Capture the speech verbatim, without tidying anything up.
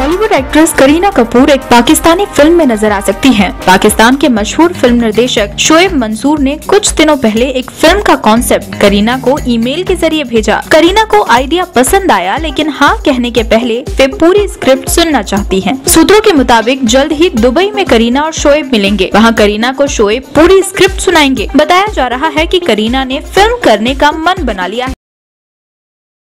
Bollywood actress Kareena Kapoor एक Pakistani film में नजर आ सकती हैं। पाकिस्तान के मशहूर फिल्म निर्देशक शोएब मंसूर ने कुछ दिनों पहले एक फिल्म का कॉन्सेप्ट करीना को ईमेल के जरिए भेजा। करीना को आइडिया पसंद आया, लेकिन हाँ कहने के पहले वे पूरी स्क्रिप्ट सुनना चाहती हैं। सूत्रों के मुताबिक जल्द ही दुबई में करीना और शोएब मिलेंगे। वहाँ करीना को शोएब पूरी स्क्रिप्ट सुनाएंगे। बताया जा रहा है कि करीना ने फिल्म करने का मन बना लिया है।